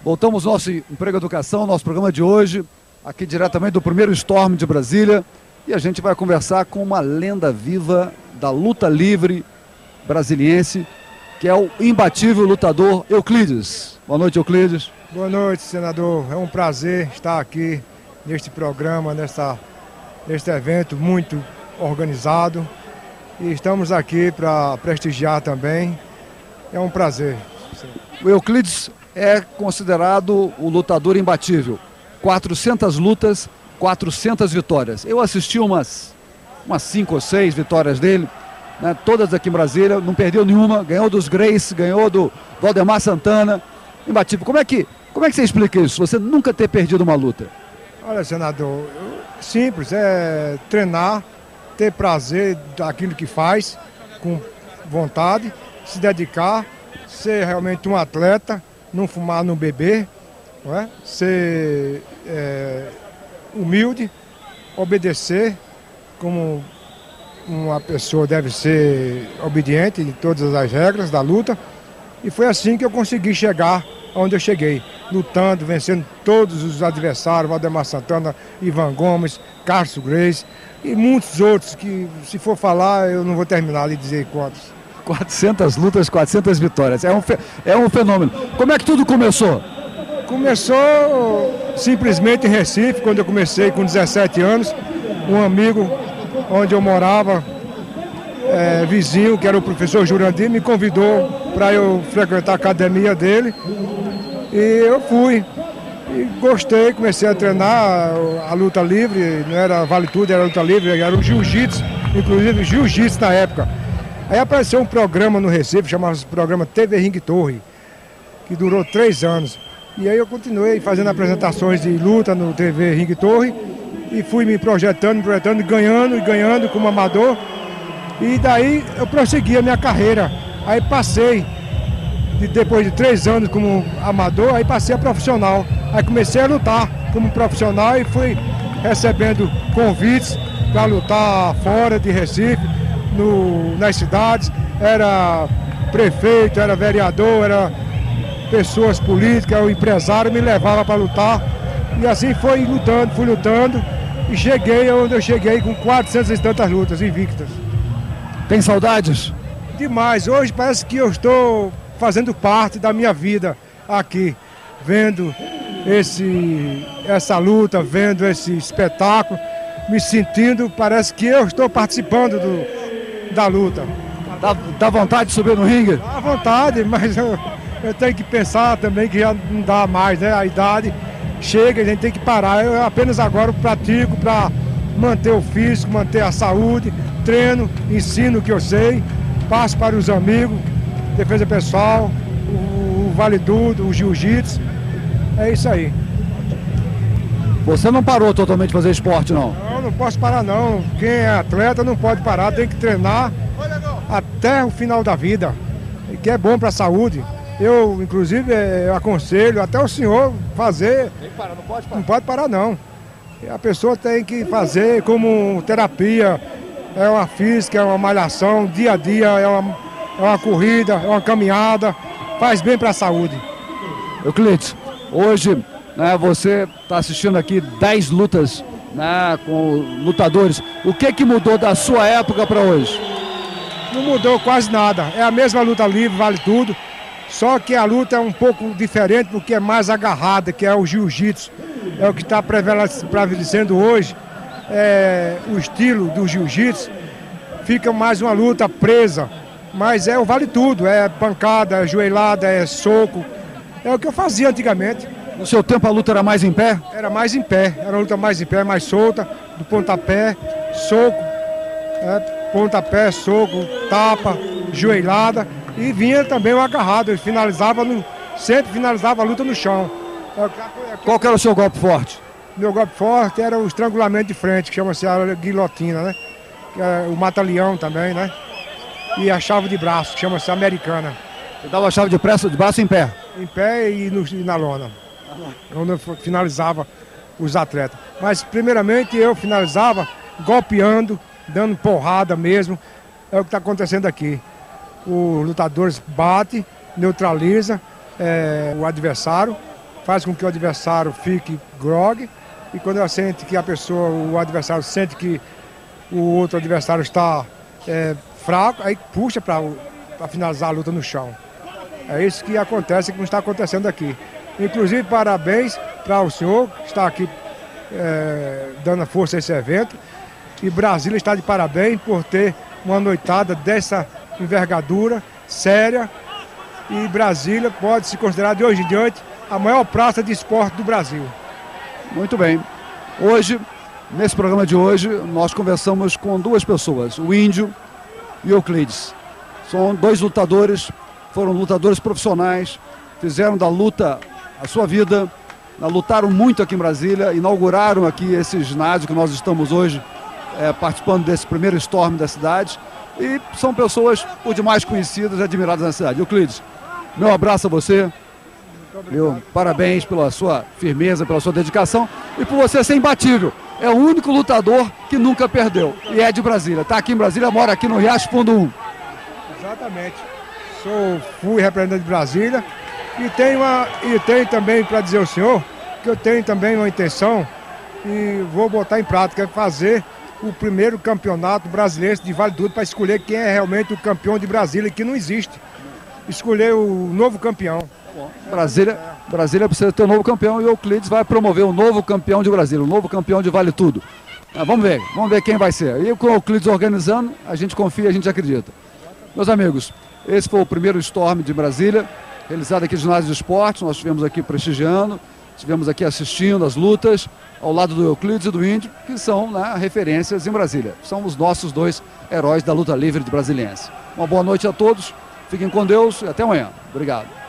Voltamos ao nosso Emprego Educação, nosso programa de hoje, aqui diretamente do primeiro Storm de Brasília. E a gente vai conversar com uma lenda viva da luta livre brasiliense, que é o imbatível lutador Euclides. Boa noite, Euclides. Boa noite, senador. É um prazer estar aqui neste programa, neste evento muito organizado. E estamos aqui para prestigiar também. É um prazer. O Euclides é considerado o lutador imbatível. 400 lutas, 400 vitórias. Eu assisti umas 5 ou 6 vitórias dele, né, todas aqui em Brasília, não perdeu nenhuma, ganhou dos Grace, ganhou do Valdemar Santana. Imbatível. Como é que você explica isso, você nunca ter perdido uma luta? Olha, senador, simples, é treinar, ter prazer daquilo que faz, com vontade, se dedicar, ser realmente um atleta, não fumar, não beber, não é? Ser humilde, obedecer, como uma pessoa deve ser obediente em todas as regras da luta. E foi assim que eu consegui chegar onde eu cheguei, lutando, vencendo todos os adversários, Valdemar Santana, Ivan Gomes, Carlos Grace e muitos outros que, se for falar, eu não vou terminar de dizer quantos. 400 lutas, 400 vitórias, é um fenômeno. Como é que tudo começou? Começou simplesmente em Recife, quando eu comecei com 17 anos, um amigo onde eu morava, vizinho, que era o professor Jurandir, me convidou para eu frequentar a academia dele. E eu fui, e gostei, comecei a treinar a luta livre, não era vale tudo, era luta livre, era o jiu-jitsu, inclusive jiu-jitsu na época. Aí apareceu um programa no Recife, chamava-se programa TV Ring Torre, que durou 3 anos. E aí eu continuei fazendo apresentações de luta no TV Ring Torre, e fui me projetando, ganhando como amador. E daí eu prossegui a minha carreira. Aí passei, depois de 3 anos como amador, aí passei a profissional. Aí comecei a lutar como profissional e fui recebendo convites para lutar fora de Recife, nas cidades. Era prefeito, era vereador, era pessoas políticas, o empresário me levava para lutar. E assim fui lutando e cheguei onde eu cheguei com 400 e tantas lutas invictas. Tem saudades? Demais. Hoje parece que eu estou fazendo parte da minha vida aqui, vendo essa luta, vendo esse espetáculo, me sentindo, parece que eu estou participando da luta. Dá vontade de subir no ringue? Dá vontade, mas eu tenho que pensar também que já não dá mais, né? A idade chega, a gente tem que parar. Eu apenas agora pratico para manter o físico, manter a saúde, treino, ensino o que eu sei, passo para os amigos, defesa pessoal, o vale tudo, o jiu-jitsu. É isso aí. Você não parou totalmente de fazer esporte, não? Não posso parar, não. Quem é atleta não pode parar, tem que treinar até o final da vida, que é bom para a saúde. Eu, inclusive, aconselho até o senhor fazer. Tem que parar, não pode parar. Não pode parar, não. A pessoa tem que fazer como terapia, é uma física, é uma malhação, dia a dia, é uma corrida, é uma caminhada, faz bem para a saúde. Euclides, hoje, né, você está assistindo aqui 10 lutas, né, com lutadores. O que mudou da sua época para hoje? Não mudou quase nada. É a mesma luta livre, vale tudo. Só que a luta é um pouco diferente porque é mais agarrada, que é o jiu-jitsu. É o que está prevalecendo hoje. O estilo do jiu-jitsu fica mais uma luta presa. Mas o vale tudo. É pancada, é joelhada, é soco. É o que eu fazia antigamente. No seu tempo a luta era mais em pé? Era mais em pé. Era uma luta mais em pé, mais solta. Do pontapé, soco. Pontapé, soco, tapa, joelhada. E vinha também o agarrado, ele sempre finalizava a luta no chão. Qual que era o seu golpe forte? Meu golpe forte era o estrangulamento de frente, que chama-se a guilhotina, né? Que é o mata-leão também, né? E a chave de braço, que chama-se americana. Você dava a chave de braço em pé? Em pé e na lona, onde eu finalizava os atletas. Mas primeiramente eu finalizava golpeando, dando porrada mesmo. É o que está acontecendo aqui. Os lutadores batem, neutraliza o adversário, faz com que o adversário fique grogue, e quando ela sente que o adversário sente que o outro adversário está fraco, aí puxa para finalizar a luta no chão. É isso que acontece, que não está acontecendo aqui. Inclusive, parabéns para o senhor que está aqui dando força a esse evento. E Brasília está de parabéns por ter uma noitada dessa envergadura, séria. E Brasília pode se considerar de hoje em diante a maior praça de esporte do Brasil. Muito bem. Hoje, nesse programa de hoje, nós conversamos com duas pessoas, o Índio e o Euclides. São dois lutadores, foram lutadores profissionais, fizeram da luta a sua vida, lutaram muito aqui em Brasília, inauguraram aqui esse ginásio que nós estamos hoje participando desse primeiro Storm da cidade, e são pessoas por demais conhecidas e admiradas na cidade. Euclides, meu abraço a você, meu parabéns pela sua firmeza, pela sua dedicação e por você ser imbatível. É o único lutador que nunca perdeu e é de Brasília. Está aqui em Brasília, mora aqui no Riacho Fundo 1. Exatamente. Fui representante de Brasília e tenho também para dizer ao senhor que eu tenho também uma intenção e vou botar em prática, é fazer o primeiro campeonato brasileiro de Vale Tudo para escolher quem é realmente o campeão de Brasília, que não existe. Escolher o novo campeão. Brasília precisa ter um novo campeão e o Euclides vai promover o novo campeão de Brasília, o novo campeão de Vale Tudo. Vamos ver quem vai ser. E com o Euclides organizando, a gente confia, a gente acredita. Meus amigos, esse foi o primeiro Storm de Brasília, realizado aqui no Ginásio de Esportes. Nós estivemos aqui prestigiando, estivemos aqui assistindo as lutas, ao lado do Euclides e do Índio, que são referências em Brasília. São os nossos dois heróis da luta livre de brasiliense. Uma boa noite a todos, fiquem com Deus e até amanhã. Obrigado.